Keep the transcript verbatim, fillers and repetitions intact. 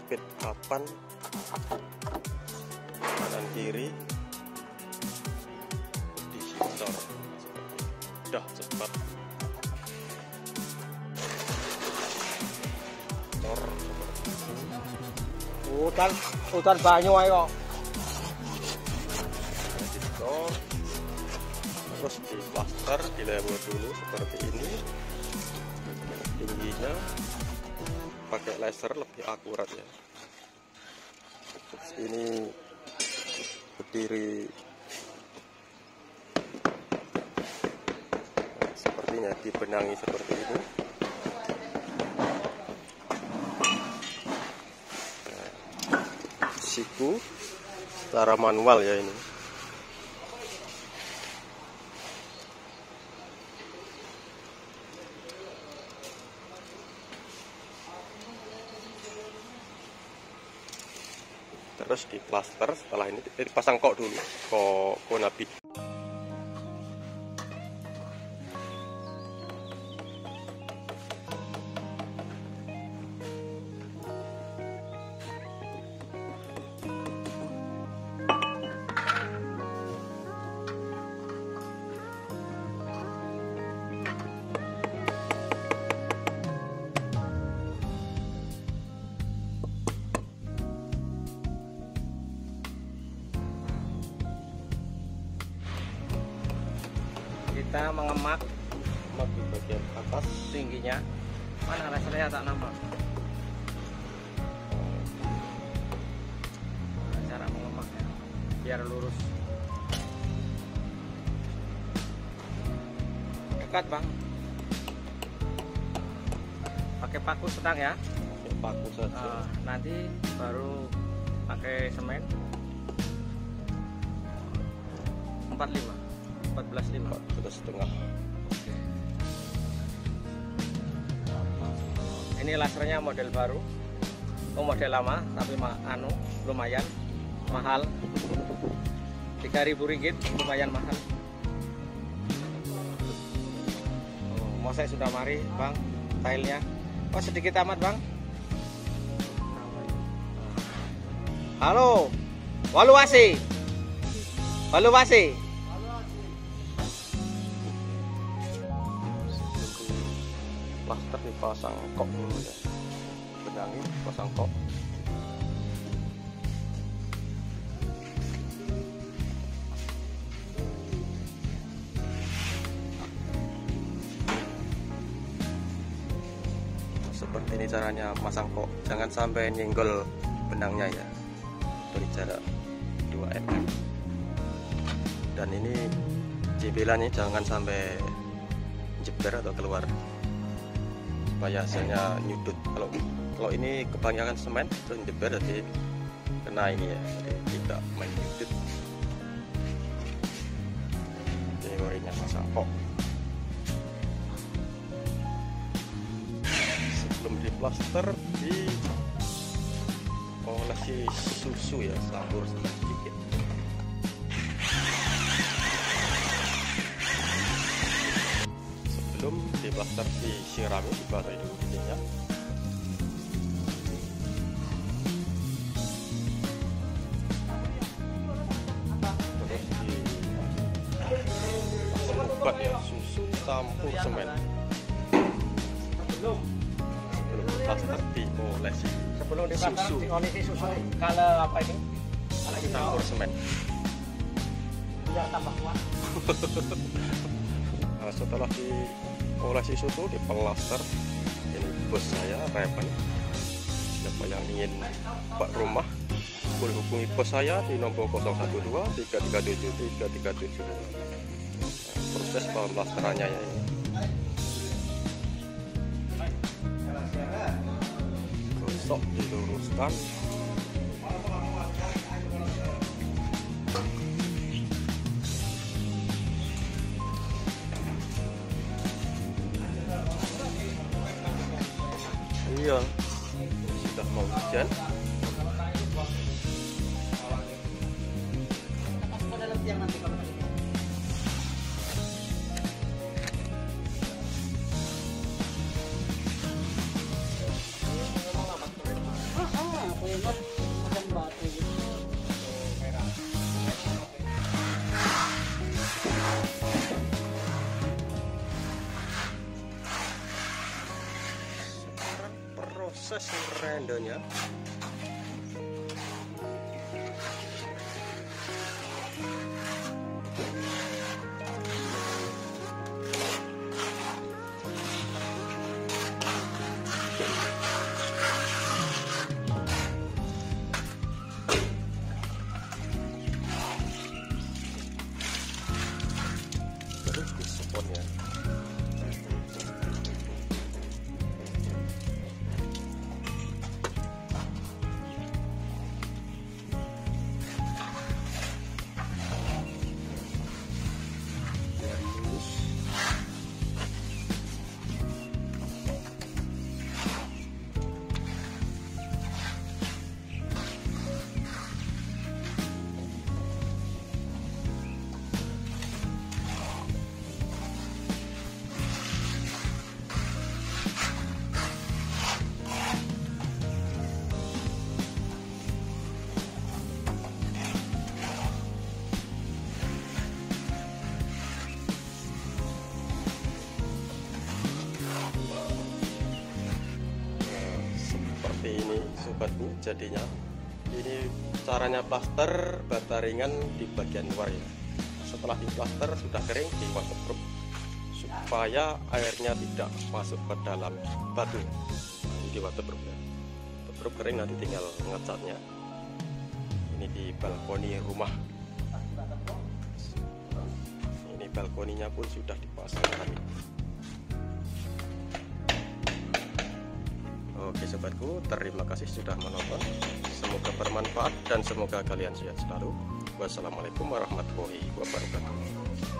jepit papan kanan kiri di shifter. Udah cepat. Tor hutan hutan banyu ae kok. Tor. Terus di plaster, dilebur dulu seperti ini. Tingginya pakai laser lebih akurat ya. Terus ini berdiri sepertinya dibenangi seperti ini. Nah, siku secara manual ya ini. Terus di plaster, setelah ini dipasang kok dulu, kok Konabi. Kita mengemak Di bagian atas tingginya. Mana lasernya tak nampak. Cara mengemaknya biar lurus. Dekat bang. Pakai paku sedang ya. pakai paku saja. Nah, nanti baru pakai semen. empat puluh lima. empat belas lima. Sudah setengah. Ini lasernya model baru, oh model lama tapi ma anu lumayan mahal, tiga ribu ringgit, lumayan mahal. Oh, mau saya sudah mari bang, tailnya, oh sedikit amat bang. Halo, waluasi, waluasi. Plaster dipasang kok dulu ya, benangi pasang kok. Seperti ini caranya masang kok, jangan sampai nyenggol benangnya ya, dari jarak dua milimeter. Dan ini jembelannya jangan sampai jeber atau keluar, supaya hasilnya nyudut. Kalau kalau ini kebanyakan semen terus jeber, jadi kena ini ya, jadi tidak menyudut. Teorinya masang kok. Sebelum diplaster, di olesi susu ya, sabur sedikit. Sebelum diplaster disirami, dibasahi dulu dindingnya. Terus di obat ya, susu campur semen. Sebelum diplaster diolesi Sebelum diplaster susu diolesi susu kalau apa ini? Kalau campur semen. Biar tambah kuat. Nah, setelah diolesi susu, diplaster. Ini bos saya, Reven. Siapa yang ingin Pak rumah, boleh hubungi bos saya di nomor nol satu dua tiga tiga tujuh tiga tiga tujuh. Nah, proses pemplasterannya ya ini. Gosok, diluruskan. Iya, sudah mau hujan. serendonya. Terus di spotnya. Ini sobatku jadinya. Ini caranya plaster bata ringan di bagian luar ya. Setelah di plaster sudah kering, di waterproof supaya airnya tidak masuk ke dalam batu. Nah, ini di waterproof ya. Waterproof kering, nanti tinggal ngecatnya. Ini di balkoni rumah. Ini balkoninya pun sudah dipasang tadi. Oke sobatku, terima kasih sudah menonton. Semoga bermanfaat dan semoga kalian sehat selalu. Wassalamualaikum warahmatullahi wabarakatuh.